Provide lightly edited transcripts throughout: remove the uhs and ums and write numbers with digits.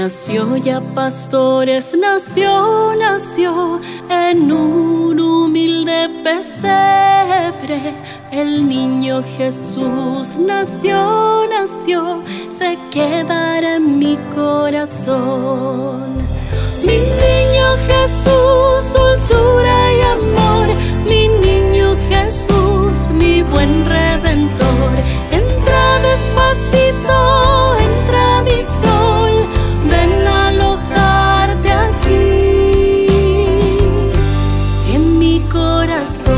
Nació ya pastores, nació en un humilde pesebre. El niño Jesús nació, se quedará en mi corazón. Mi niño Jesús, dulzura y amor, mi niño Jesús, mi buen Redentor. Entra despacito, entra mi sol, ven a alojarte aquí, en mi corazón.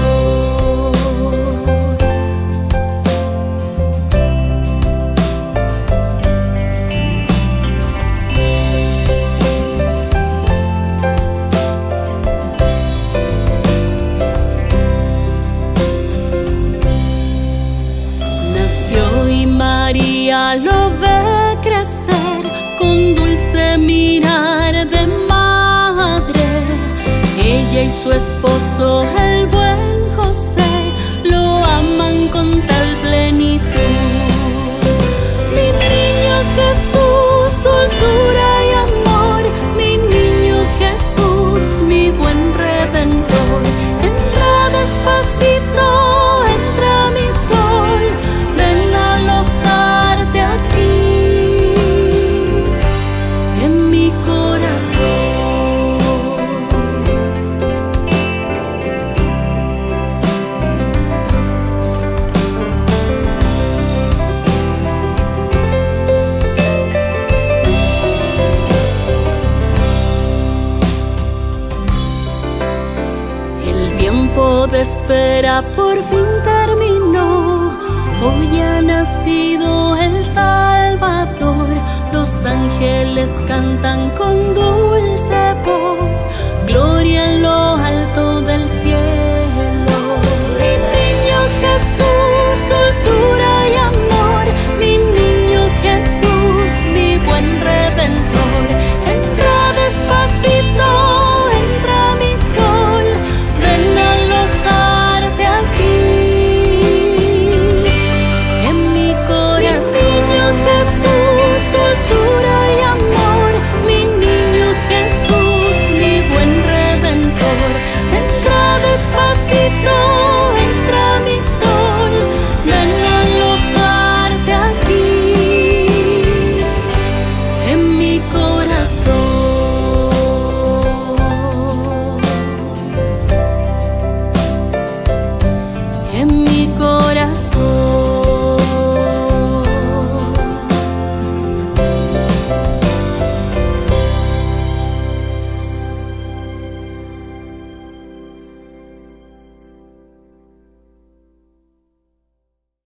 Nació y María lo ve crecer con dulce mirar de madre. Ella y su esposo, el buen José, lo aman con tal plenitud. Mi niño Jesús, dulzura y amor, mi niño Jesús, mi buen Redentor. Entra despacito, entra mi sol, ven a alojarte aquí, en mi corazón. El tiempo de espera por fin terminó. Hoy ha nacido el Salvador. Los ángeles cantan con dulce voz, gloria en lo alto del cielo. Mi niño Jesús, dulzura y amor, mi niño Jesús, mi buen Redentor. Entra despacito, entra mi sol, ven a alojarte aquí, en mi corazón. Mi niño Jesús, dulzura y amor, mi niño Jesús, mi buen Redentor. Entra despacito,